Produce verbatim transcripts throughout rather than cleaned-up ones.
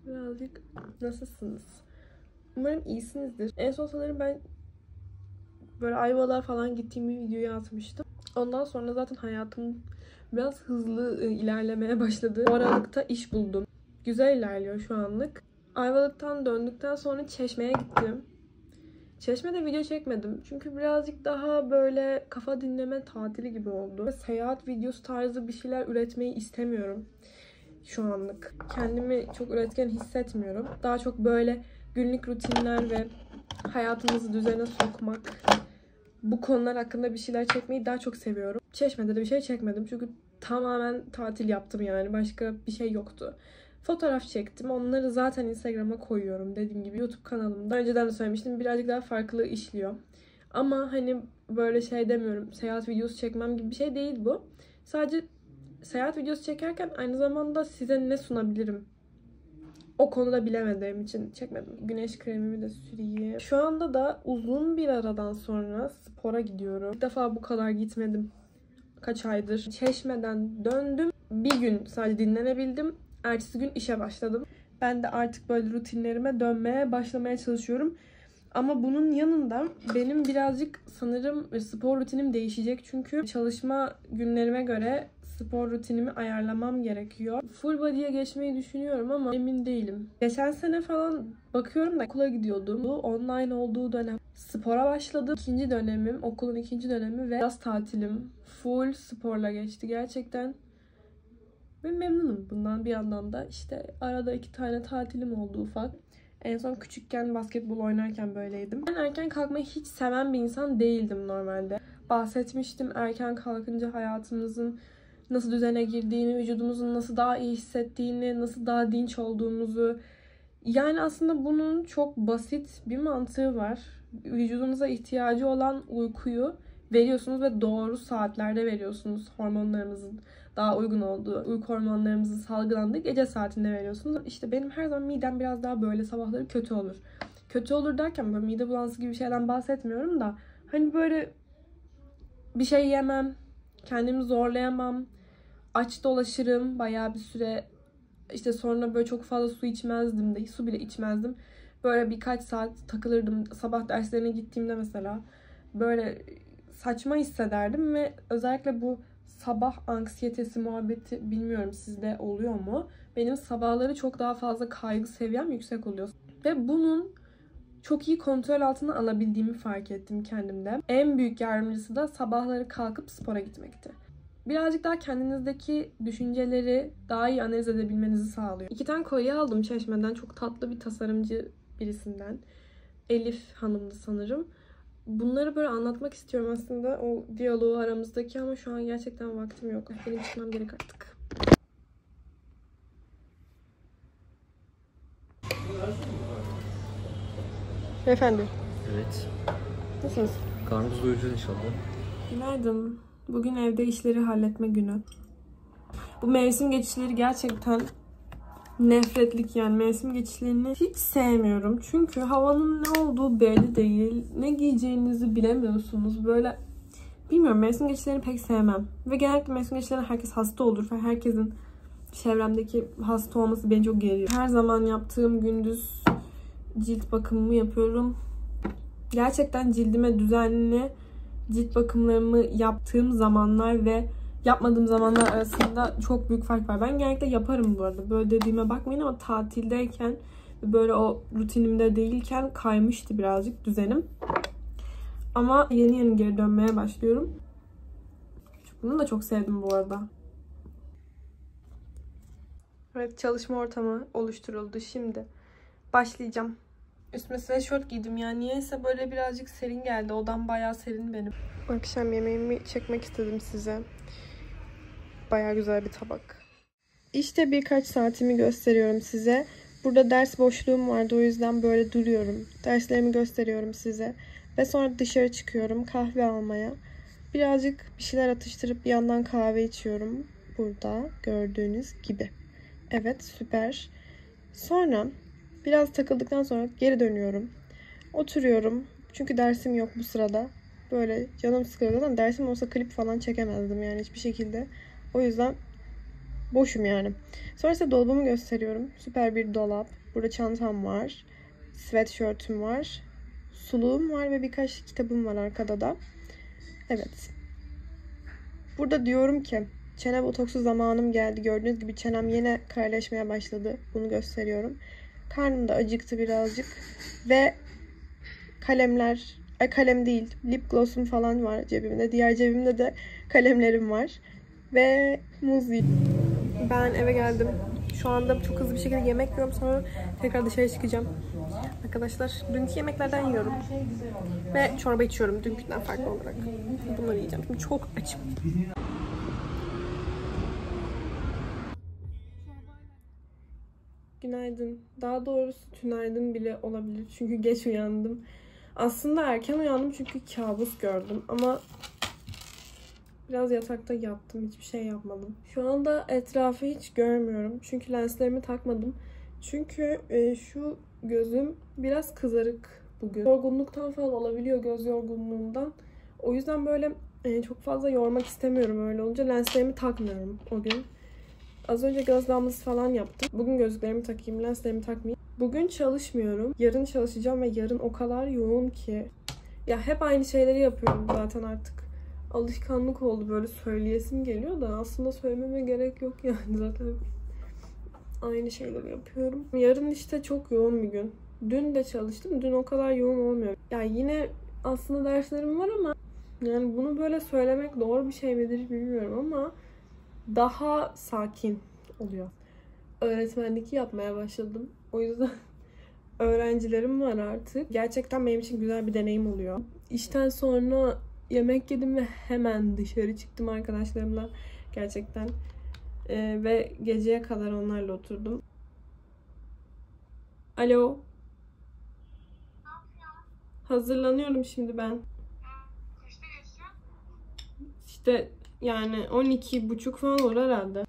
Birazcık nasılsınız? Umarım iyisinizdir. En son sanırım ben böyle Ayvalık'a falan gittiğim bir videoyu atmıştım. Ondan sonra zaten hayatım biraz hızlı ilerlemeye başladı. O aralıkta iş buldum. Güzel ilerliyor şu anlık. Ayvalık'tan döndükten sonra Çeşme'ye gittim. Çeşme'de video çekmedim. Çünkü birazcık daha böyle kafa dinleme tatili gibi oldu. Seyahat videosu tarzı bir şeyler üretmeyi istemiyorum şu anlık. Kendimi çok üretken hissetmiyorum. Daha çok böyle günlük rutinler ve hayatımızı düzene sokmak, bu konular hakkında bir şeyler çekmeyi daha çok seviyorum. Çeşme'de de bir şey çekmedim çünkü tamamen tatil yaptım yani. Başka bir şey yoktu. Fotoğraf çektim. Onları zaten Instagram'a koyuyorum. Dediğim gibi YouTube kanalımda. Önceden de söylemiştim. Birazcık daha farklı işliyor. Ama hani böyle şey demiyorum. Seyahat videosu çekmem gibi bir şey değil bu. Sadece seyahat videosu çekerken aynı zamanda size ne sunabilirim? O konuda bilemediğim için çekmedim. Güneş kremimi de süreyim. Şu anda da uzun bir aradan sonra spora gidiyorum. İlk defa bu kadar gitmedim. Kaç aydır. Çeşme'den döndüm. Bir gün sadece dinlenebildim. Ertesi gün işe başladım. Ben de artık böyle rutinlerime dönmeye başlamaya çalışıyorum. Ama bunun yanında benim birazcık sanırım spor rutinim değişecek. Çünkü çalışma günlerime göre spor rutinimi ayarlamam gerekiyor. Full body'ye geçmeyi düşünüyorum ama emin değilim. Geçen sene falan bakıyorum da okula gidiyordum. Bu online olduğu dönem. Spora başladım. İkinci dönemim, okulun ikinci dönemi ve yaz tatilim full sporla geçti gerçekten. Ve memnunum bundan bir yandan da. İşte arada iki tane tatilim oldu ufak. En son küçükken basketbol oynarken böyleydim. Ben erken kalkmayı hiç seven bir insan değildim normalde. Bahsetmiştim erken kalkınca hayatımızın nasıl düzene girdiğini, vücudumuzun nasıl daha iyi hissettiğini, nasıl daha dinç olduğumuzu. Yani aslında bunun çok basit bir mantığı var. Vücudunuza ihtiyacı olan uykuyu veriyorsunuz ve doğru saatlerde veriyorsunuz. Hormonlarımızın daha uygun olduğu, uyku hormonlarımızın salgılandığı gece saatinde veriyorsunuz. İşte benim her zaman midem biraz daha böyle sabahları kötü olur. Kötü olur derken böyle mide bulantısı gibi bir şeyden bahsetmiyorum da hani böyle bir şey yemem, kendimi zorlayamam, aç dolaşırım bayağı bir süre. İşte sonra böyle çok fazla su içmezdim de, su bile içmezdim. Böyle birkaç saat takılırdım. Sabah derslerine gittiğimde mesela böyle saçma hissederdim ve özellikle bu sabah anksiyetesi muhabbeti bilmiyorum sizde oluyor mu? Benim sabahları çok daha fazla kaygı seviyem yüksek oluyor. Ve bunun çok iyi kontrol altına alabildiğimi fark ettim kendimde. En büyük yardımcısı da sabahları kalkıp spora gitmekti. Birazcık daha kendinizdeki düşünceleri daha iyi analiz edebilmenizi sağlıyor. İki tane kolye aldım Çeşme'den. Çok tatlı bir tasarımcı birisinden. Elif Hanım'dı sanırım. Bunları böyle anlatmak istiyorum aslında o diyaloğu aramızdaki ama şu an gerçekten vaktim yok. Benim çıkmam gerek artık. Efendim. Evet. Nasılsınız? Karnımız doyuracağız inşallah. Günaydın. Bugün evde işleri halletme günü. Bu mevsim geçişleri gerçekten nefretlik yani. Mevsim geçişlerini hiç sevmiyorum. Çünkü havanın ne olduğu belli değil. Ne giyeceğinizi bilemiyorsunuz. Böyle bilmiyorum, mevsim geçişlerini pek sevmem. Ve genellikle mevsim geçişlerinde herkes hasta olur. Ve herkesin çevremdeki hasta olması beni çok geriyor. Her zaman yaptığım gündüz cilt bakımımı yapıyorum. Gerçekten cildime düzenli cilt bakımlarımı yaptığım zamanlar ve yapmadığım zamanlar arasında çok büyük fark var. Ben genellikle yaparım bu arada. Böyle dediğime bakmayın ama tatildeyken böyle o rutinimde değilken kaymıştı birazcık düzenim. Ama yeni yeni geri dönmeye başlıyorum. Bunu da çok sevdim bu arada. Evet, çalışma ortamı oluşturuldu. Şimdi başlayacağım. Üstüme sweatshirt giydim yani. Niyeyse böyle birazcık serin geldi. Odam bayağı serin benim. Akşam yemeğimi çekmek istedim size. Bayağı güzel bir tabak. İşte birkaç saatimi gösteriyorum size. Burada ders boşluğum vardı. O yüzden böyle duruyorum. Derslerimi gösteriyorum size. Ve sonra dışarı çıkıyorum kahve almaya. Birazcık bir şeyler atıştırıp bir yandan kahve içiyorum. Burada gördüğünüz gibi. Evet, süper. Sonra biraz takıldıktan sonra geri dönüyorum. Oturuyorum. Çünkü dersim yok bu sırada. Böyle canım sıkılıyor. Zaten dersim olsa klip falan çekemezdim yani hiçbir şekilde. O yüzden Boşum yani. Sonra size dolabımı gösteriyorum. Süper bir dolap. Burada çantam var. Sweatshirt'üm var. Suluğum var ve birkaç kitabım var arkada da. Evet. Burada diyorum ki çene botoksu zamanım geldi. Gördüğünüz gibi çenem yine kareleşmeye başladı. Bunu gösteriyorum. Karnım da acıktı birazcık. Ve kalemler, ay kalem değil, lip gloss'um falan var cebimde. Diğer cebimde de kalemlerim var. Ve muz yiyeyim. Ben eve geldim. Şu anda çok hızlı bir şekilde yemek yiyorum. Sonra tekrar dışarı çıkacağım. Arkadaşlar dünkü yemeklerden yiyorum. Ve çorba içiyorum dünkünden farklı olarak. Bunları yiyeceğim. Şimdi çok açım. Günaydın. Daha doğrusu tünaydın bile olabilir. Çünkü geç uyandım. Aslında erken uyandım çünkü kabus gördüm. Ama biraz yatakta yattım. Hiçbir şey yapmadım. Şu anda etrafı hiç görmüyorum. Çünkü lenslerimi takmadım. Çünkü e, şu gözüm biraz kızarık bugün. Yorgunluktan falan olabiliyor, göz yorgunluğundan. O yüzden böyle e, çok fazla yormak istemiyorum öyle olunca. Lenslerimi takmıyorum o gün. Az önce göz damlası falan yaptım. Bugün gözlüklerimi takayım, lenslerimi takmayayım. Bugün çalışmıyorum. Yarın çalışacağım ve yarın o kadar yoğun ki. Ya hep aynı şeyleri yapıyorum zaten artık. Alışkanlık oldu, böyle söyleyesim geliyor da aslında söylememe gerek yok yani, zaten aynı şeyleri yapıyorum. Yarın işte çok yoğun bir gün. Dün de çalıştım. Dün o kadar yoğun olmuyor. Yani yine aslında derslerim var ama yani bunu böyle söylemek doğru bir şey midir bilmiyorum ama daha sakin oluyor. Öğretmenlik yapmaya başladım. O yüzden öğrencilerim var artık. Gerçekten benim için güzel bir deneyim oluyor. İşten sonra yemek yedim ve hemen dışarı çıktım arkadaşlarımla. Gerçekten. Ee, ve geceye kadar onlarla oturdum. Alo. Hazırlanıyorum şimdi ben. Kaçta geçiyorsun? İşte yani on iki buçuk falan olur herhalde.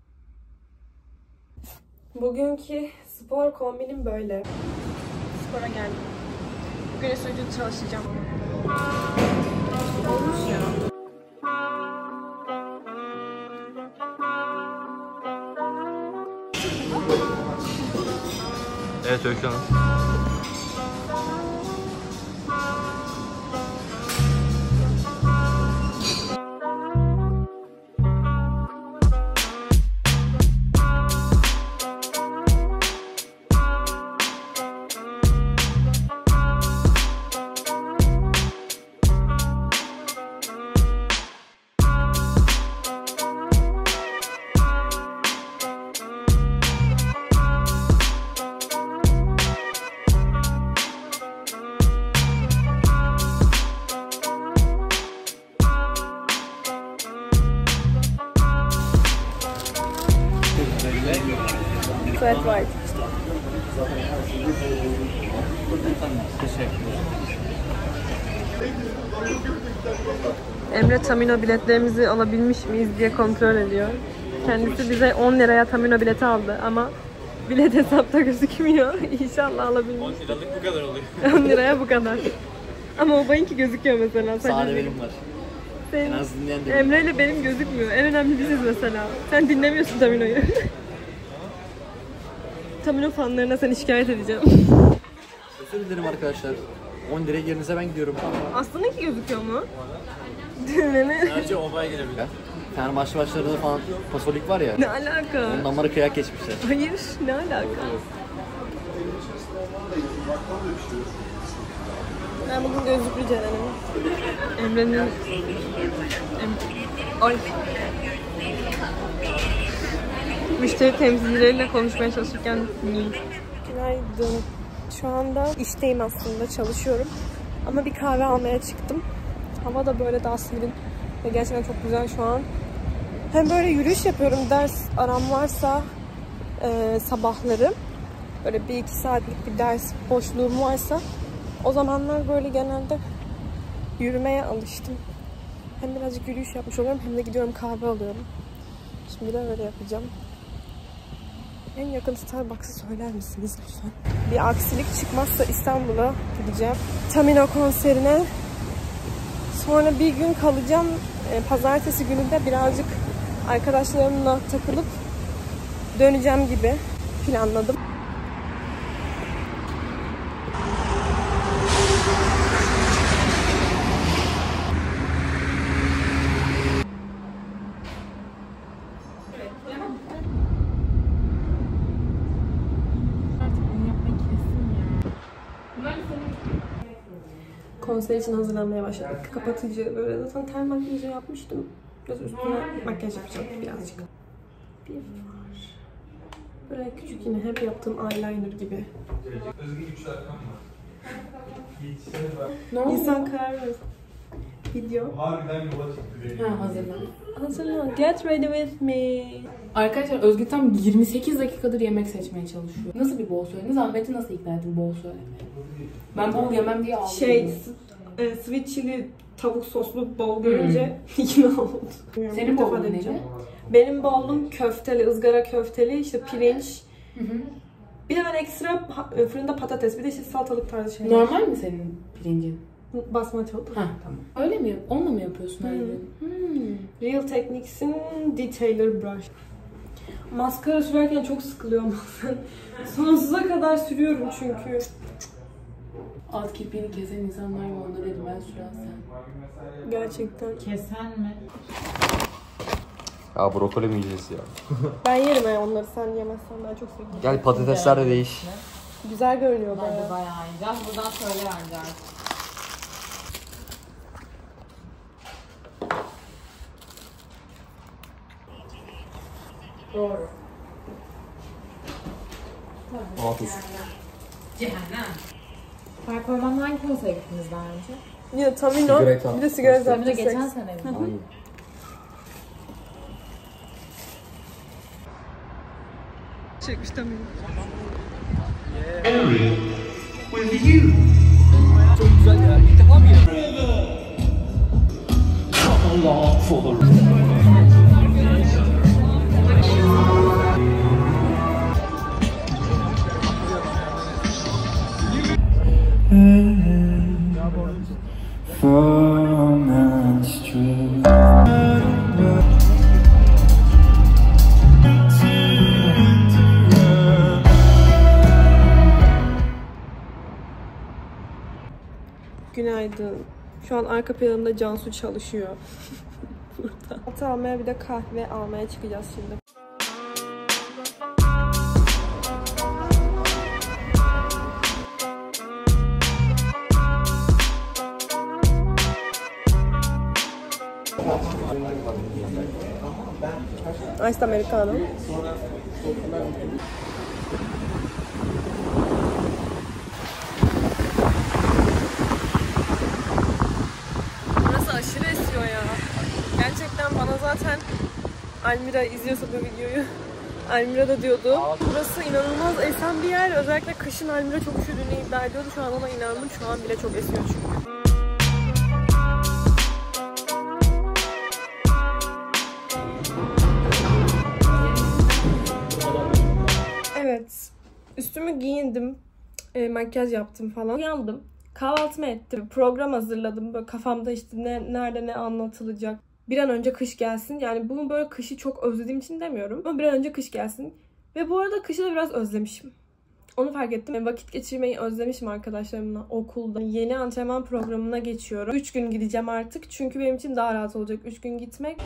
Bugünkü spor kombinim böyle. Spora geldim. Bugün üstüncü çalışacağım. Olmuş ya. Evet Öykü Hanım. Flat white. Emre Tamino biletlerimizi alabilmiş miyiz diye kontrol ediyor. Kendisi bize on liraya Tamino bileti aldı ama bilet hesapta gözükmüyor. İnşallah alabilmiş. on liralık bu kadar oluyor. on liraya bu kadar. Ama o bayınki gözüküyor mesela. Sade benim var. Senin, en az dinleyen de Emre ile benim gözükmüyor. En önemli biziz mesela. Sen dinlemiyorsun Tamino'yu. Tamino fanlarına seni şikayet edeceğim. Özür dilerim arkadaşlar. on liraya yerinize ben gidiyorum. Aslında ki gözüküyor mu? Dinleme. Sadece obaya gelebilir. Yani başlı başlarında falan fasolik var ya. Ne alaka? Ondan bana kıyak geçmişler. Hayır, ne alaka? Ben bugün gözlüklü Ceren'im. Emre'nin... Em... Ay. Müşteri temsilcileriyle konuşmaya çalışırken... Günaydın. Şu anda işteyim aslında, çalışıyorum. Ama bir kahve almaya çıktım. Hava da böyle daha serin. Ve gerçekten çok güzel şu an. Hem böyle yürüyüş yapıyorum, ders aram varsa e, sabahları. Böyle bir iki saatlik bir ders boşluğum varsa o zamanlar böyle genelde yürümeye alıştım. Hem birazcık yürüyüş yapmış oluyorum hem de gidiyorum kahve alıyorum. Şimdi de öyle yapacağım. En yakın Starbucks'ı söyler misiniz lütfen? Bir aksilik çıkmazsa İstanbul'a gideceğim. Tamino konserine. Sonra bir gün kalacağım. E, pazartesi günü de birazcık arkadaşlarımla takılıp döneceğim gibi planladım. Konser için hazırlanmaya başladık. Kapatıcı böyle zaten ten makyajı yapmıştım. Biraz üstüne makyaj yapacağım birazcık. Bir var. Böyle küçük yine hep yaptığım eyeliner gibi. İnsan karar verir. Video. Harbiden yola çıktı. Ha, hazırlan. Hazırlan. Get ready with me. Arkadaşlar Özgü tam yirmi sekiz dakikadır yemek seçmeye çalışıyor. Nasıl bir bol söyle? Ahmet'i nasıl ikna ettin bol söylemeye? Ben bol yemem diye ağladım. Şey, e, sweet chili tavuk soslu bol görünce ikna oldum. Senin bolun neydi? Benim bolum köfteli, ızgara köfteli, işte pirinç. Hı hı. Bir de ben ekstra fırında patates, bir de işte salatalık tarzı şeyler. Normal mi senin pirincin? Basmati oldu. Ha tamam. Öyle mi? Onunla mı yapıyorsun her gün? Hmm. Real Techniques'in Detailer Brush. Maskara sürerken çok sıkılıyorum bazen. Sonsuza kadar sürüyorum çünkü. Alt kirpiğini kesen insanlar mı onları elime sürersen? Gerçekten. Kesen mi? Ya brokoli mi yiyeceğiz ya? Ben yerim ya onları, sen yemezsen ben çok seviyorum. Gel patatesler de değiş. Güzel görünüyor Bence bayağı. bayağı yiyeceğiz. Buradan söyle vereceğiz. Doğru. Altı. Cehennem. Fark Orman'da hangi konsere gittiniz daha önce? Ya Tamino, Sigareta. bir de sigara Tabii de zaptı geçen seks. sene mi? Aynen. Çekmiş Tamino. Çok güzel ya. İlk defa mı yiyorsun? From that street. Günaydın. Şu an arka planında Cansu çalışıyor. Burada. Ata almaya bir de kahve almaya çıkacağız şimdi. Iced Americano. Burası aşırı esiyor ya. Gerçekten bana zaten Almira izliyorsa bu videoyu, Almira da diyordu. Burası inanılmaz esen bir yer. Özellikle kışın Almira çok üşüdüğünü iddia ediyordu. Şu an ona inandım. Şu an bile çok esiyor çünkü. Evet. Üstümü giyindim. E, makyaj yaptım falan. Uyandım. Kahvaltımı ettim. Program hazırladım. Böyle kafamda işte ne, nerede ne anlatılacak. Bir an önce kış gelsin. Yani bunu böyle kışı çok özlediğim için demiyorum. Ama bir an önce kış gelsin. Ve bu arada kışı da biraz özlemişim. Onu fark ettim. Vakit geçirmeyi özlemişim arkadaşlarımla okulda. Yeni antrenman programına geçiyorum. üç gün gideceğim artık. Çünkü benim için daha rahat olacak üç gün gitmek.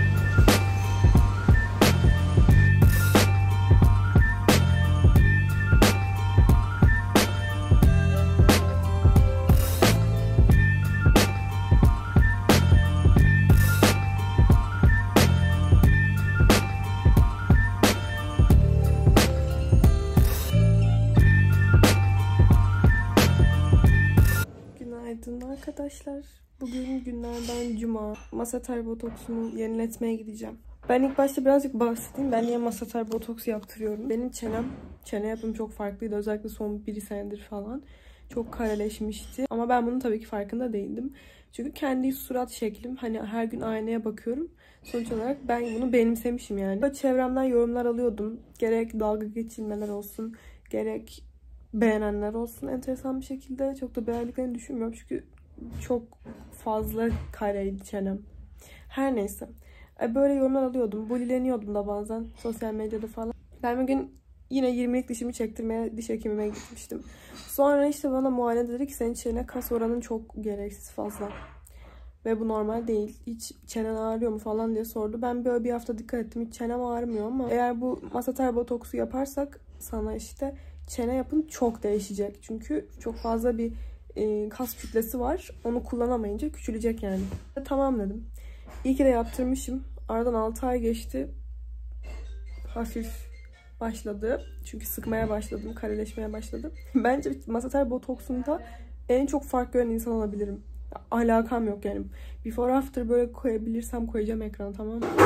Günaydın arkadaşlar. Bugün günlerden cuma. Masseter botoksumu yeniletmeye gideceğim. Ben ilk başta birazcık bahsedeyim. Ben niye masseter botoks yaptırıyorum? Benim çenem, çene yapım çok farklıydı. Özellikle son bir senedir falan. Çok kareleşmişti. Ama ben bunun tabii ki farkında değildim. Çünkü kendi surat şeklim, hani her gün aynaya bakıyorum. Sonuç olarak ben bunu benimsemişim yani. Böyle çevremden yorumlar alıyordum. Gerek dalga geçilmeler olsun, gerek beğenenler olsun enteresan bir şekilde. Çok da beğendiklerini düşünmüyorum çünkü çok fazla kareydi çenem. Her neyse. Böyle yorumlar alıyordum. Bulileniyordum da bazen sosyal medyada falan. Ben bir gün yine yirmilik dişimi çektirmeye diş hekimime gitmiştim. Sonra işte bana muayene dedi ki senin çene kas oranın çok gereksiz fazla. Ve bu normal değil. Hiç çenen ağrıyor mu falan diye sordu. Ben böyle bir hafta dikkat ettim. Hiç çenem ağrımıyor ama eğer bu masater botoksu yaparsak sana işte çene yapın çok değişecek. Çünkü çok fazla bir e, kas kütlesi var. Onu kullanamayınca küçülecek yani. Tamam dedim. İyi ki de yaptırmışım. Aradan altı ay geçti. Hafif başladı. Çünkü sıkmaya başladım. Kareleşmeye başladı. Bence masater botoksunda en çok fark gören insan olabilirim. Alakam yok yani. Before after böyle koyabilirsem koyacağım ekrana, tamam mı?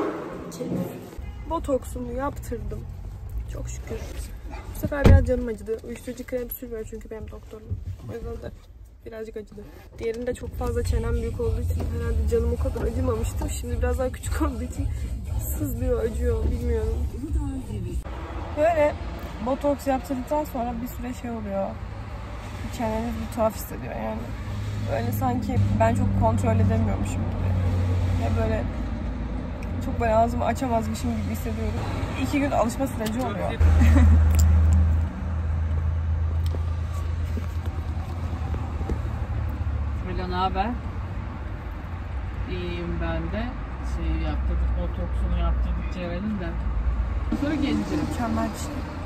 Botoksumu yaptırdım. Çok şükür. Bu sefer biraz canım acıdı. Uyuşturucu krem sürmüyor çünkü benim doktorum. O yüzden de birazcık acıdı. Diğerinde çok fazla çenem büyük olduğu için herhalde canım o kadar acımamıştı. Şimdi biraz daha küçük olduğu için sızlıyor, acıyor, bilmiyorum. Böyle botoks yaptırdıktan sonra bir süre şey oluyor. Çeneniz bir tuhaf hissediyor yani. Böyle sanki ben çok kontrol edemiyormuşum gibi. Ve böyle çok böyle ağzımı açamazmışım gibi hissediyorum. İki gün alışma süreci oluyor. Mela, ne haber? İyiyim ben de. Şey yaptırdık, botoksunu yaptırdık Ceren'in de. Sonra geleceğim. Mükemmel bir şey.